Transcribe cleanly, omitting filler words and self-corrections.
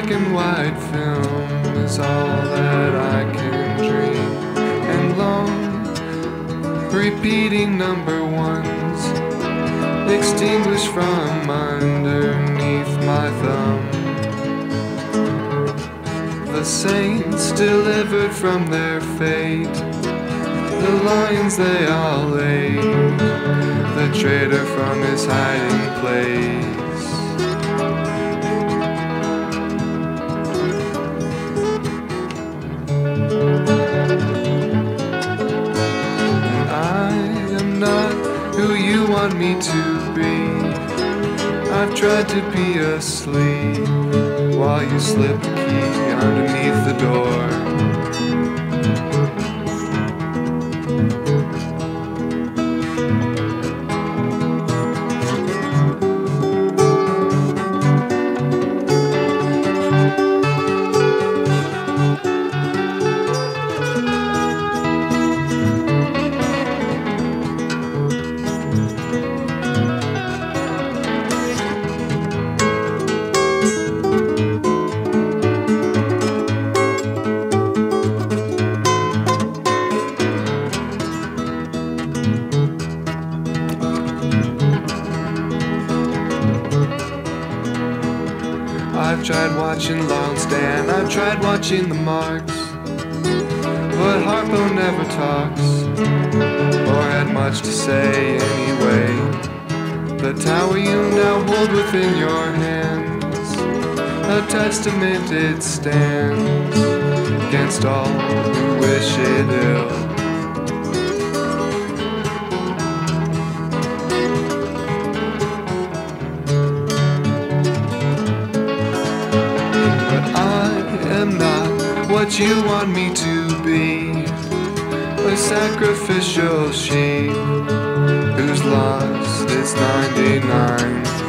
black and white film is all that I can dream, and long repeating number ones extinguished from underneath my thumb. The saints delivered from their fate, the lions they all ate, the traitor from his hiding place. And I am not who you want me to be. I've tried to be asleep while you slip the key underneath the door. I've tried watching Long Stan, I've tried watching the marks, but Harpo never talks, or had much to say anyway. The tower you now hold within your hands, a testament it stands against all who wish it ill. What you want me to be, a sacrificial sheep whose loss is 99.